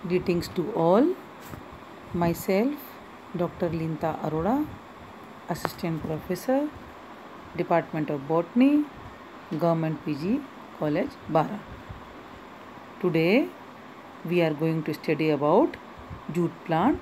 Greetings to all. Myself, Dr. Linta Arora, Assistant Professor, Department of Botany, Government PG College, Bara. Today, we are going to study about jute plant.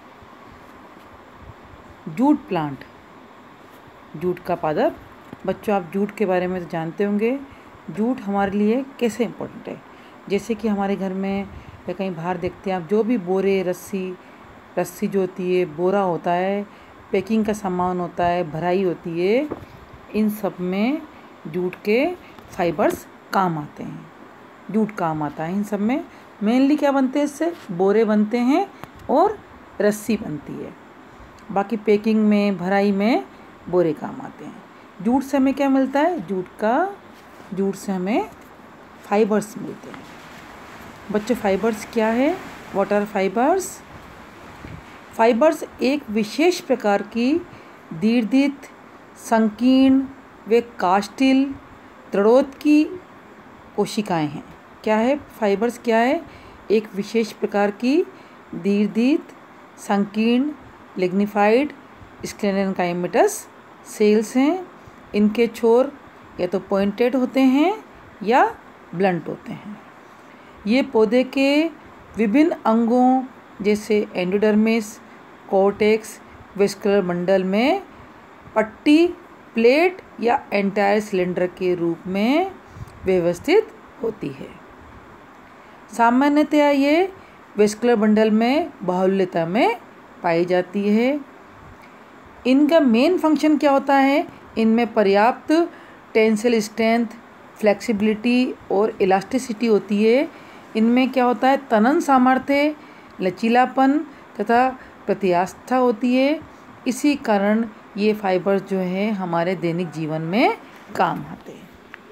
Jute plant, jute का पादप। बच्चों, आप jute के बारे में तो जानते होंगे। जूट हमारे लिए कैसे इम्पोर्टेंट है। जैसे कि हमारे घर में या कहीं बाहर देखते हैं आप, जो भी बोरे, रस्सी जो होती है, बोरा होता है, पैकिंग का सामान होता है, भराई होती है, इन सब में जूट के फाइबर्स काम आते हैं। जूट काम आता है इन सब में। मेनली क्या बनते हैं इससे? बोरे बनते हैं और रस्सी बनती है। बाकी पैकिंग में, भराई में बोरे काम आते हैं। जूट से हमें क्या मिलता है? जूट से हमें फाइबर्स मिलते हैं। बच्चों, फाइबर्स क्या है? What are fibres? फाइबर्स एक विशेष प्रकार की दीर्घित, संकीर्ण व काष्ठिल दृढ़ोत की कोशिकाएं हैं। क्या है? फाइबर्स क्या है? एक विशेष प्रकार की दीर्घित, संकीर्ण, लिग्निफाइड स्क्लेरेनकाइमेटस सेल्स हैं। इनके छोर या तो पॉइंटेड होते हैं या ब्लंट होते हैं। ये पौधे के विभिन्न अंगों जैसे एंडोडर्मिस, कॉर्टेक्स, वेस्कुलर बंडल में पट्टी, प्लेट या एंटायर सिलेंडर के रूप में व्यवस्थित होती है। सामान्यतया ये वेस्कुलर बंडल में बाहुल्यता में पाई जाती है। इनका मेन फंक्शन क्या होता है? इनमें पर्याप्त टेंसिल स्ट्रेंथ, फ्लेक्सिबिलिटी और इलास्टिसिटी होती है। इनमें क्या होता है? तनन सामर्थ्य, लचीलापन तथा प्रत्यास्था होती है। इसी कारण ये फाइबर्स जो है हमारे दैनिक जीवन में काम आते हैं।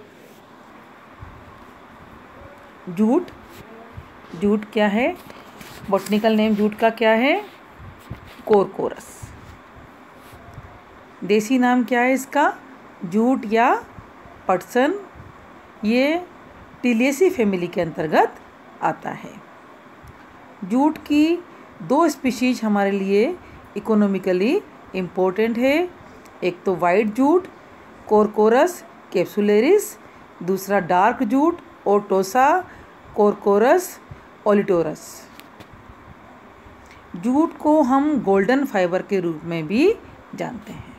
जूट क्या है? बॉटनिकल नेम जूट का क्या है? कोरकोरस। देसी नाम क्या है इसका? जूट या पटसन। ये टिलिएसी फैमिली के अंतर्गत आता है। जूट की 2 स्पीशीज हमारे लिए इकोनॉमिकली इम्पोर्टेंट है। एक तो वाइट जूट कोरकोरस कैप्सुलेरिस, दूसरा डार्क जूट ओटोसा कोरकोरस ओलिटोरस। जूट को हम गोल्डन फाइबर के रूप में भी जानते हैं।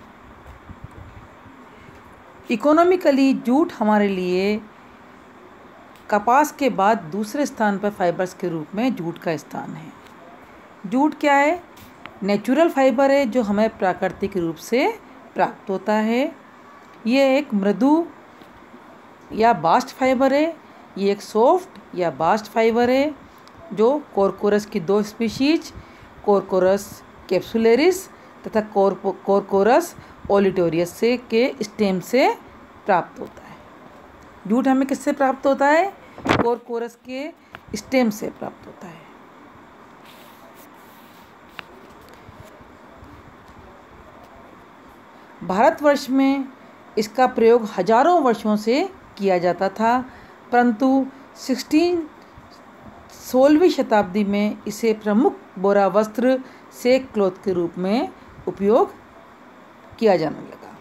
इकोनॉमिकली जूट हमारे लिए कपास के बाद दूसरे स्थान पर फाइबर्स के रूप में जूट का स्थान है। जूट क्या है? नेचुरल फाइबर है जो हमें प्राकृतिक रूप से प्राप्त होता है। ये एक मृदु या बास्ट फाइबर है। ये एक सॉफ्ट या बास्ट फाइबर है जो कोरकोरस की 2 स्पीशीज कोरकोरस कैप्सुलेरिस तथा कोरकोरस ओलिटोरियस से के स्टेम से प्राप्त होता है। जूट हमें किससे प्राप्त होता है? कोरकोरस के स्टेम से प्राप्त होता है। भारतवर्ष में इसका प्रयोग हजारों वर्षों से किया जाता था, परंतु 16वीं शताब्दी में इसे प्रमुख बोरा वस्त्र सेक क्लॉथ के रूप में उपयोग किया जाने लगा।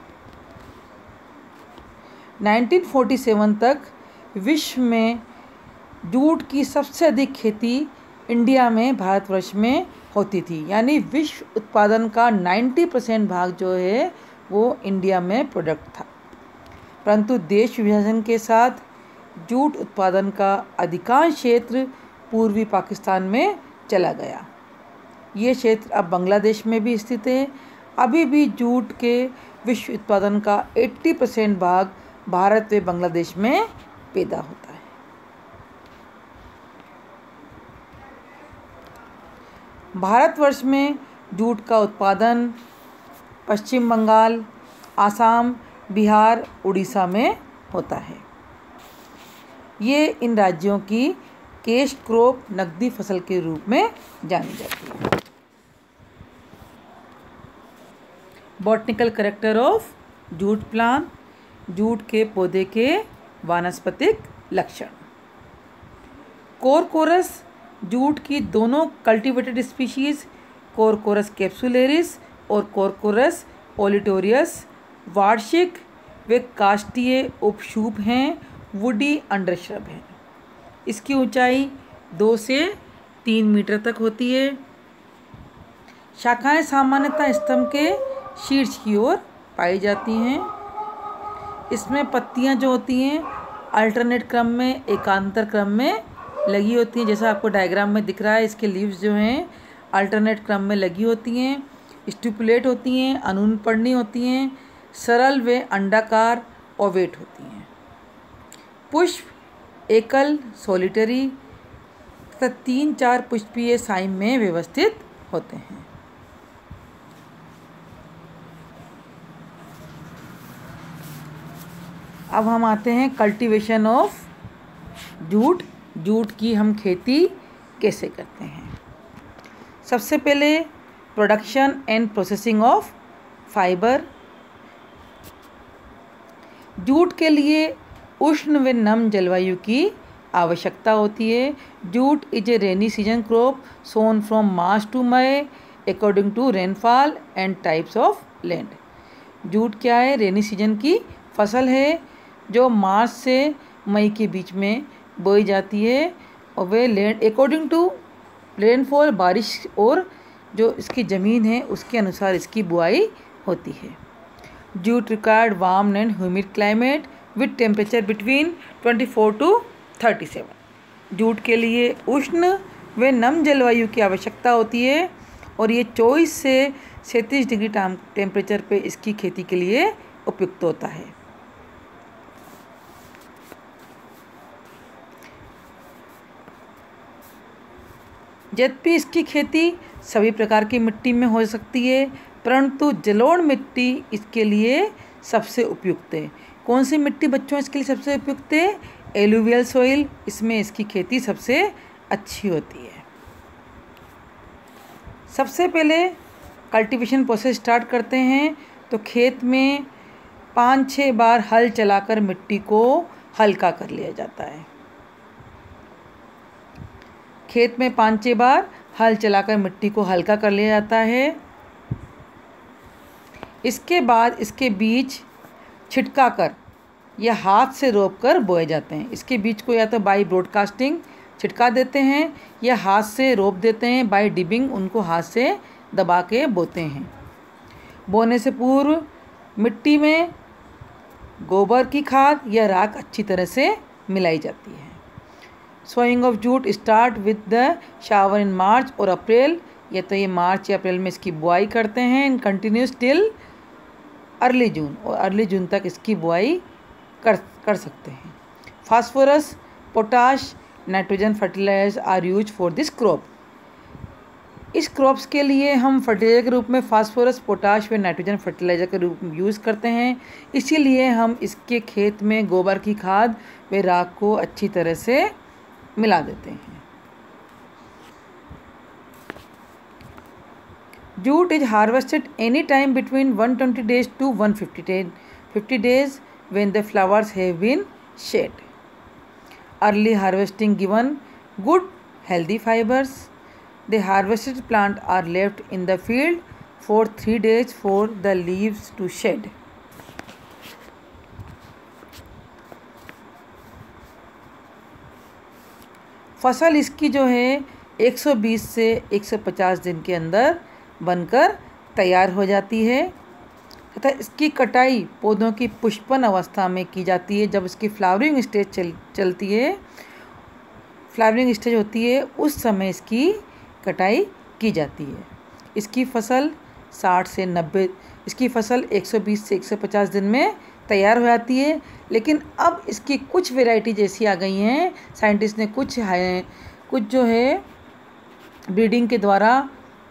1947 तक विश्व में जूट की सबसे अधिक खेती इंडिया में, भारतवर्ष में होती थी। यानी विश्व उत्पादन का 90% भाग जो है वो इंडिया में प्रोडक्ट था। परंतु देश विभाजन के साथ जूट उत्पादन का अधिकांश क्षेत्र पूर्वी पाकिस्तान में चला गया। ये क्षेत्र अब बांग्लादेश में भी स्थित है। अभी भी जूट के विश्व उत्पादन का 80% भाग भारत व बांग्लादेश में पैदा होता है। भारतवर्ष में जूट का उत्पादन पश्चिम बंगाल, आसाम, बिहार, उड़ीसा में होता है। ये इन राज्यों की कैश क्रॉप नकदी फसल के रूप में जानी जाती है। Botanical character of jute plant, jute के पौधे के वानस्पतिक लक्षण। कोरकोरस जूट की दोनों कल्टीवेटेड स्पीशीज़ कोरकोरस कैप्सुलेरिस और कोरकोरस ओलिटोरियस वार्षिक व काष्ठीय उपशूप हैं, वुडी अंडरश्रब हैं। इसकी ऊंचाई 2 से 3 मीटर तक होती है। शाखाएं सामान्यतः स्तंभ के शीर्ष की ओर पाई जाती हैं। इसमें पत्तियां जो होती हैं अल्टरनेट क्रम में, एकांतर क्रम में लगी होती हैं। जैसा आपको डायग्राम में दिख रहा है, इसके लीव्स जो हैं अल्टरनेट क्रम में लगी होती हैं, स्टिपुलेट होती हैं, अनूनपर्णी होती हैं, सरल व अंडाकार ओवेट होती हैं। पुष्प एकल सोलिटरी तथा 3-4 पुष्पीय साइम में व्यवस्थित होते हैं। अब हम आते हैं कल्टीवेशन ऑफ जूट। जूट की हम खेती कैसे करते हैं। सबसे पहले production and processing of fibre. Jute के लिए उष्ण व नम जलवायु की आवश्यकता होती है। Jute is a rainy season crop sown from March to May according to rainfall and types of land. Jute क्या है? रेनी सीजन की फसल है जो मार्च से मई के बीच में बोई जाती है और वे लैंड अकॉर्डिंग टू रेनफॉल, बारिश और जो इसकी ज़मीन है उसके अनुसार इसकी बुआई होती है। Jute required warm and humid climate with temperature between 24 to 37। Jute के लिए उष्ण व नम जलवायु की आवश्यकता होती है और ये 24 से 37 डिग्री टेम्परेचर पे इसकी खेती के लिए उपयुक्त होता है। यद्यपि इसकी खेती सभी प्रकार की मिट्टी में हो सकती है, परंतु जलोढ़ मिट्टी इसके लिए सबसे उपयुक्त है। कौन सी मिट्टी बच्चों इसके लिए सबसे उपयुक्त है? Alluvial soil. इसमें इसकी खेती सबसे अच्छी होती है। सबसे पहले कल्टीवेशन प्रोसेस स्टार्ट करते हैं तो खेत में 5-6 बार हल चलाकर मिट्टी को हल्का कर लिया जाता है। खेत में 5-6 बार हल चलाकर मिट्टी को हल्का कर लिया जाता है। इसके बाद इसके बीज छिटका कर या हाथ से रोप कर बोए जाते हैं। इसके बीज को या तो बाई ब्रॉडकास्टिंग छिटका देते हैं या हाथ से रोप देते हैं, बाई डिबिंग उनको हाथ से दबा के बोते हैं। बोने से पूर्व मिट्टी में गोबर की खाद या राख अच्छी तरह से मिलाई जाती है। Sowing of jute start with the shower in March और अप्रैल। या तो ये मार्च या अप्रैल में इसकी बुआई करते हैं in continuous till early June, और अर्ली जून तक इसकी बुआई कर सकते हैं। Phosphorus, potash, nitrogen fertilisers are use for this crop. इस क्रॉप्स के लिए हम फर्टिलाइजर के रूप में फास्फोरस, पोटाश व नाइट्रोजन फर्टिलाइजर के रूप में यूज़ करते हैं। इसीलिए हम इसके खेत में गोबर की खाद व राख को अच्छी तरह से मिला देते हैं। Jute is harvested any time between 120 days to 150 days when the flowers have been shed. Early harvesting given good healthy fibers. The harvested plant are left in the field for 3 days for the leaves to shed. फसल इसकी जो है 120 से 150 दिन के अंदर बनकर तैयार हो जाती है तथा इसकी कटाई पौधों की पुष्पन अवस्था में की जाती है। जब इसकी फ्लावरिंग स्टेज चलती है, फ्लावरिंग स्टेज होती है, उस समय इसकी कटाई की जाती है। इसकी फसल 120 से 150 दिन में तैयार हो जाती है। लेकिन अब इसकी कुछ वैरायटी जैसी आ गई हैं, साइंटिस्ट ने कुछ जो है ब्रीडिंग के द्वारा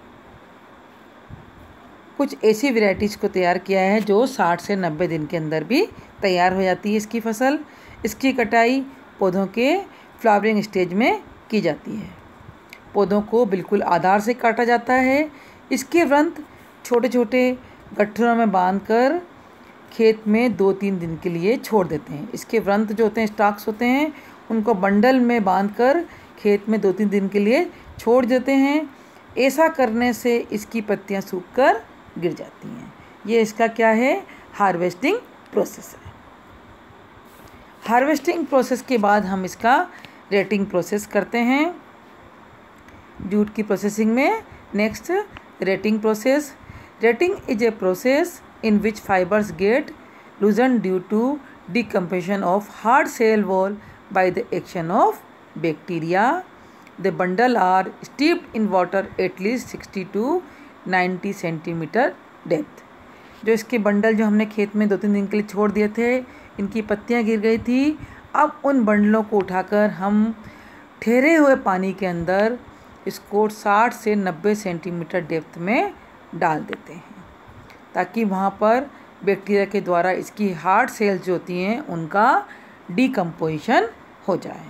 कुछ ऐसी वैरायटीज़ को तैयार किया है जो 60 से 90 दिन के अंदर भी तैयार हो जाती है इसकी फसल। इसकी कटाई पौधों के फ्लावरिंग स्टेज में की जाती है। पौधों को बिल्कुल आधार से काटा जाता है। इसके व्रंत छोटे छोटे गट्ठरों में बांधकर खेत में 2-3 दिन के लिए छोड़ देते हैं। इसके व्रंत जो होते हैं, स्टाक्स होते हैं, उनको बंडल में बांधकर खेत में 2-3 दिन के लिए छोड़ देते हैं। ऐसा करने से इसकी पत्तियां सूखकर गिर जाती हैं। ये इसका क्या है, हार्वेस्टिंग प्रोसेस है। हार्वेस्टिंग प्रोसेस के बाद हम इसका रेटिंग प्रोसेस करते हैं। जूट की प्रोसेसिंग में next retting process. Retting is a process in which fibers get loosened due to decomposition of hard cell wall by the action of bacteria. The bundle are steeped in water at least 60 to 90 centimetre depth. जो इसके bundle जो हमने खेत में 2-3 दिन के लिए छोड़ दिए थे, इनकी पत्तियां गिर गई थी। अब उन बंडलों को उठाकर हम ठहरे हुए पानी के अंदर इसको 60 से 90 सेंटीमीटर डेप्थ में डाल देते हैं, ताकि वहाँ पर बैक्टीरिया के द्वारा इसकी हार्ड सेल्स जो होती हैं उनका डीकम्पोजिशन हो जाए।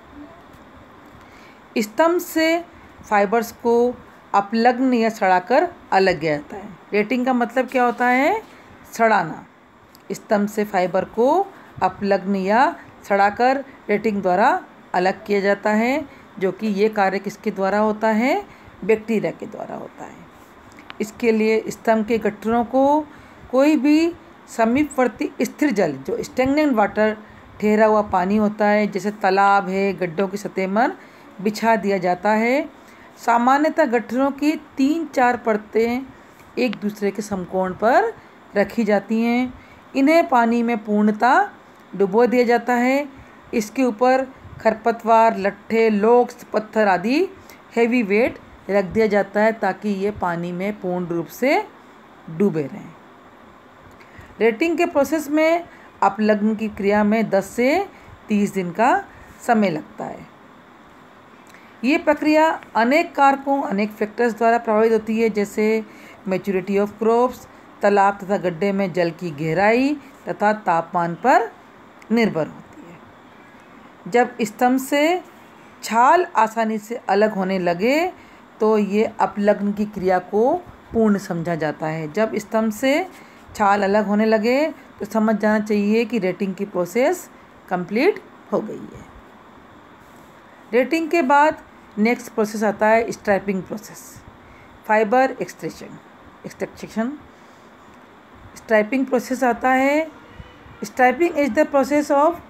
स्तंभ से फाइबर्स को अपलग्न या सड़ाकर अलग किया जाता है। रेटिंग का मतलब क्या होता है, सड़ाना। स्तंभ से फाइबर को अपलग्न या सड़ाकर रेटिंग द्वारा अलग किया जाता है, जो कि ये कार्य किसके द्वारा होता है, बैक्टीरिया के द्वारा होता है। इसके लिए स्तंभ के गट्ठरों को कोई भी समीपवर्ती स्थिर जल, जो स्टैग्नेंट वाटर, ठहरा हुआ पानी होता है, जैसे तालाब है, गड्ढों की सतह पर बिछा दिया जाता है। सामान्यतः गट्ठरों की 3-4 परतें एक दूसरे के समकोण पर रखी जाती हैं। इन्हें पानी में पूर्णतः डुबो दिया जाता है। इसके ऊपर खरपतवार, लट्ठे, लोक्स, पत्थर आदि हैवी वेट रख दिया जाता है, ताकि ये पानी में पूर्ण रूप से डूबे रहें। रेटिंग के प्रोसेस में अपलग्न की क्रिया में 10 से 30 दिन का समय लगता है। ये प्रक्रिया अनेक कारकों, अनेक फैक्टर्स द्वारा प्रभावित होती है, जैसे मैच्योरिटी ऑफ क्रॉप्स, तालाब तथा गड्ढे में जल की गहराई तथा तापमान पर निर्भर होती है। जब स्तंभ से छाल आसानी से अलग होने लगे तो ये अपलग्न की क्रिया को पूर्ण समझा जाता है। जब स्तंभ से छाल अलग होने लगे तो समझ जाना चाहिए कि रेटिंग की प्रोसेस कंप्लीट हो गई है। रेटिंग के बाद नेक्स्ट प्रोसेस आता है stripping process, fibre extraction. Stripping process आता है। Stripping is the process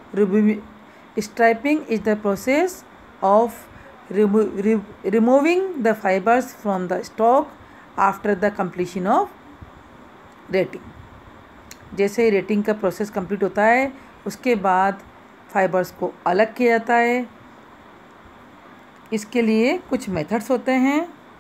of removing the fibers from the stalk after the completion of rating। जैसे रेटिंग का प्रोसेस कंप्लीट होता है, उसके बाद फाइबर्स को अलग किया जाता है। इसके लिए कुछ मेथड्स होते हैं।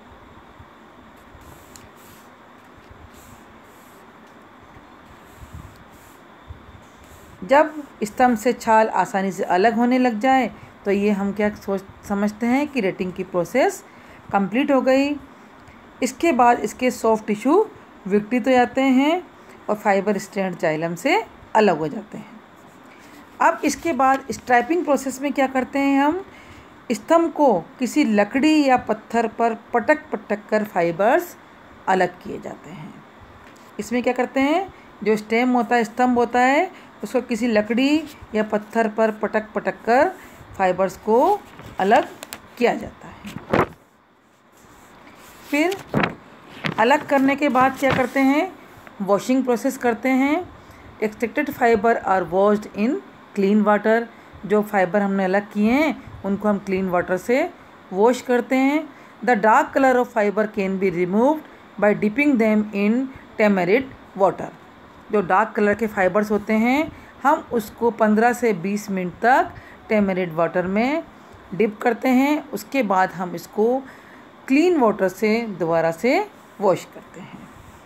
जब स्तंभ से छाल आसानी से अलग होने लग जाए तो ये हम क्या समझते हैं कि रेटिंग की प्रोसेस कंप्लीट हो गई। इसके बाद इसके सॉफ्ट टिश्यू विघटित हो जाते हैं और फाइबर स्ट्रैंड जाइलम से अलग हो जाते हैं। अब इसके बाद स्ट्रैपिंग प्रोसेस में क्या करते हैं, हम स्तंभ को किसी लकड़ी या पत्थर पर पटक कर फाइबर्स अलग किए जाते हैं। इसमें क्या करते हैं, जो स्टेम होता है, स्तंभ होता है, उसको किसी लकड़ी या पत्थर पर पटक कर फाइबर्स को अलग किया जाता है। फिर अलग करने के बाद क्या करते हैं, वॉशिंग प्रोसेस करते हैं। Extracted fibre are washed in clean water. जो फाइबर हमने अलग किए हैं उनको हम क्लीन वाटर से वॉश करते हैं। The dark colour of fibre can be removed by dipping them in turmeric water. जो डार्क कलर के फाइबर्स होते हैं हम उसको 15 से 20 मिनट तक टर्मरिक वाटर में डिप करते हैं। उसके बाद हम इसको क्लीन वाटर से दोबारा से वॉश करते हैं।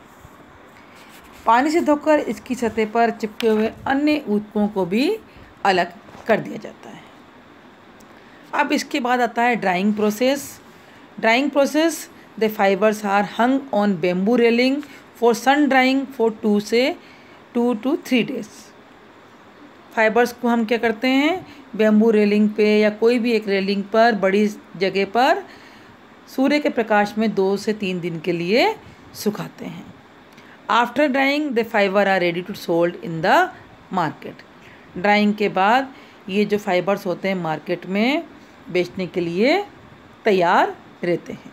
पानी से धोकर इसकी सतह पर चिपके हुए अन्य ऊतकों को भी अलग कर दिया जाता है। अब इसके बाद आता है drying process. Drying process, the fibres are hung on bamboo railing for sun drying for 2 to 3 days। Fibres को हम क्या करते हैं, बेम्बू रेलिंग पे या कोई भी एक रेलिंग पर बड़ी जगह पर सूर्य के प्रकाश में 2 से 3 दिन के लिए सुखाते हैं। After drying the fibre are ready to sold in the market. Drying के बाद ये जो फाइबर्स होते हैं मार्केट में बेचने के लिए तैयार रहते हैं।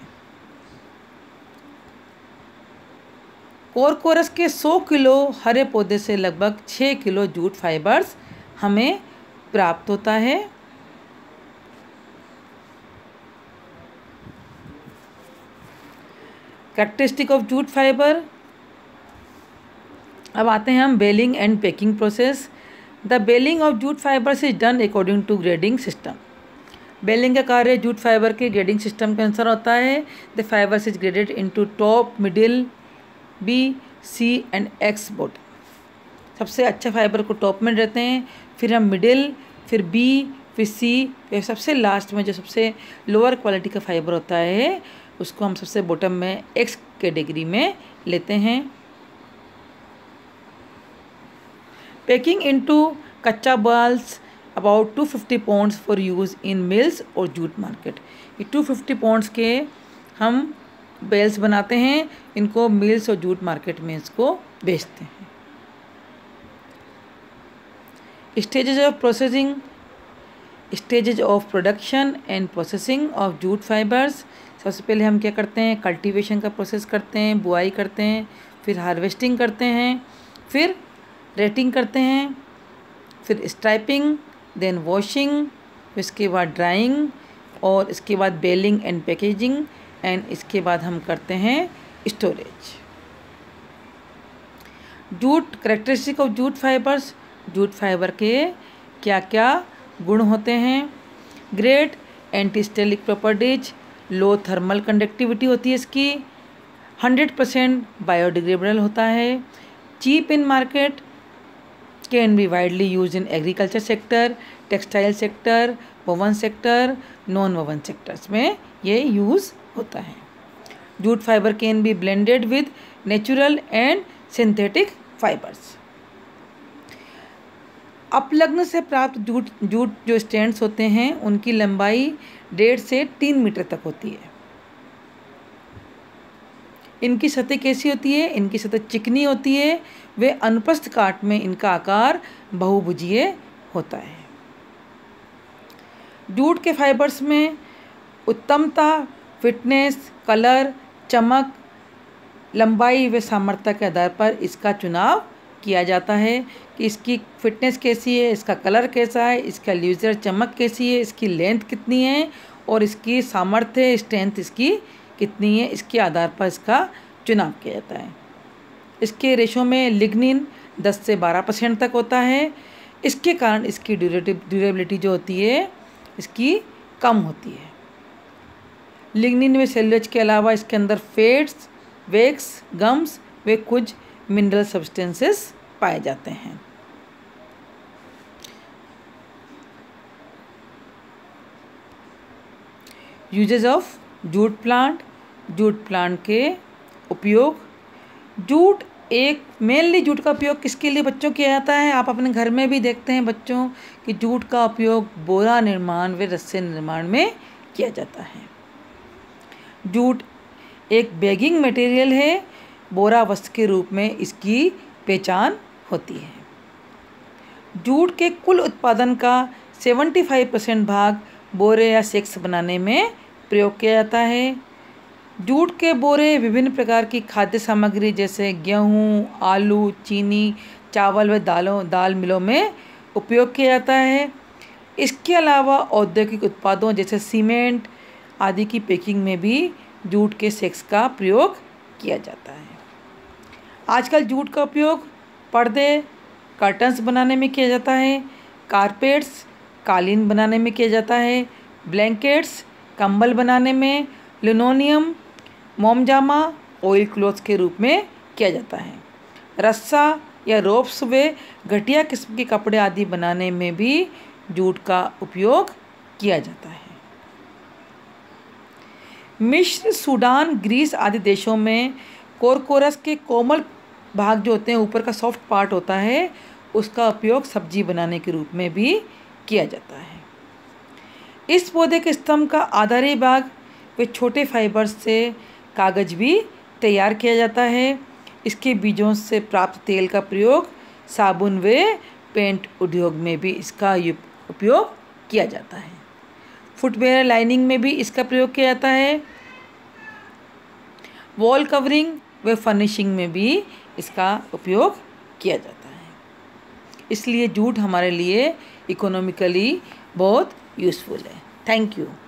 कोरकोरस के 100 किलो हरे पौधे से लगभग 6 किलो जूट फाइबर्स हमें प्राप्त होता है। Characteristic of jute fibre. अब आते हैं हम baling and packing process. The baling of jute fibres is done according to grading system. Baling का कार्य जूट फाइबर के ग्रेडिंग सिस्टम के अनुसार होता है। The fibres is graded into top, middle, B, C and X bottom. सबसे अच्छा fibre को टॉप में रहते हैं, फिर हम मिडिल, फिर बी, फिर सी, फिर सबसे लास्ट में जो सबसे लोअर क्वालिटी का फाइबर होता है उसको हम सबसे बॉटम में एक्स कैटेगरी में लेते हैं। Packing into kutcha bales about 250 pounds for use in mills और जूट मार्केट। ये 250 पाउंड्स के हम बेल्स बनाते हैं, इनको मिल्स और जूट मार्केट में इसको बेचते हैं। Stages of processing, stages of production and processing of jute fibres. सबसे पहले हम क्या करते हैं, कल्टीवेशन का प्रोसेस करते हैं, बुआई करते हैं, फिर हार्वेस्टिंग करते हैं, फिर रेटिंग करते हैं, फिर स्ट्राइपिंग, देन वॉशिंग, इसके बाद ड्राइंग और इसके बाद बेलिंग एंड पैकेजिंग एंड इसके बाद हम करते हैं storage. Jute, characteristic of jute fibres. Jute fibre के क्या क्या गुण होते हैं। Great anti static properties, low thermal conductivity होती है इसकी, 100% बायोडिग्रेडेबल होता है, cheap in market, can be widely use in agriculture sector, textile sector, woven sector, non woven sectors में ये यूज़ होता है। Jute fibre can be blended with natural and synthetic fibres. अपलग्न से प्राप्त जूट जो स्टैंड्स होते हैं उनकी लंबाई 1.5 से 3 मीटर तक होती है। इनकी सतह कैसी होती है, इनकी सतह चिकनी होती है, वे अनुप्रस्थ काट में इनका आकार बहुभुजीय होता है। जूट के फाइबर्स में उत्तमता, फिटनेस, कलर, चमक, लंबाई व सामर्थ्य के आधार पर इसका चुनाव किया जाता है कि इसकी फिटनेस कैसी है, इसका कलर कैसा है, इसका ल्यूजर चमक कैसी है, इसकी लेंथ कितनी है और इसकी सामर्थ्य स्ट्रेंथ इसकी कितनी है, इसके आधार पर इसका चुनाव किया जाता है। इसके रेशो में लिग्निन 10 से 12% तक होता है। इसके कारण इसकी ड्यूरेबिलिटी जो होती है इसकी कम होती है। लिग्निन में सेल्यूलोज के अलावा इसके अंदर फैट्स, वैक्स, गम्स व कुछ मिनरल सब्सटेंसेस पाए जाते हैं। Uses of jute plant. Jute plant के उपयोग। जूट एक मेनली जूट का उपयोग किसके लिए बच्चों किया जाता है, आप अपने घर में भी देखते हैं बच्चों कि जूट का उपयोग बोरा निर्माण व रस्से निर्माण में किया जाता है। जूट एक बैगिंग मटेरियल है, बोरा वस्त्र के रूप में इसकी पहचान होती है। जूट के कुल उत्पादन का 75% भाग बोरे या सेक्स बनाने में प्रयोग किया जाता है। जूट के बोरे विभिन्न प्रकार की खाद्य सामग्री जैसे गेहूँ, आलू, चीनी, चावल व दाल मिलों में उपयोग किया जाता है। इसके अलावा औद्योगिक उत्पादों जैसे सीमेंट आदि की पैकिंग में भी जूट के सेक्स का प्रयोग किया जाता है। आजकल जूट का उपयोग पर्दे, कर्टन्स बनाने में किया जाता है, कारपेट्स, कालीन बनाने में किया जाता है, ब्लैंकेट्स, कंबल बनाने में, लिनोलियम, मोमजामा, ऑयल क्लॉथ के रूप में किया जाता है। रस्सा या रोप्स व घटिया किस्म के कपड़े आदि बनाने में भी जूट का उपयोग किया जाता है। मिस्र, सूडान, ग्रीस आदि देशों में कोरकोरस के कोमल भाग जो होते हैं, ऊपर का सॉफ्ट पार्ट होता है, उसका उपयोग सब्जी बनाने के रूप में भी किया जाता है। इस पौधे के स्तंभ का आधारी भाग वे छोटे फाइबर्स से कागज़ भी तैयार किया जाता है। इसके बीजों से प्राप्त तेल का प्रयोग साबुन व पेंट उद्योग में भी इसका उपयोग किया जाता है। फुटवेयर लाइनिंग में भी इसका प्रयोग किया जाता है। वॉल कवरिंग व फर्निशिंग में भी इसका उपयोग किया जाता है। इसलिए जूट हमारे लिए इकोनॉमिकली बहुत यूज़फुल है। Thank you.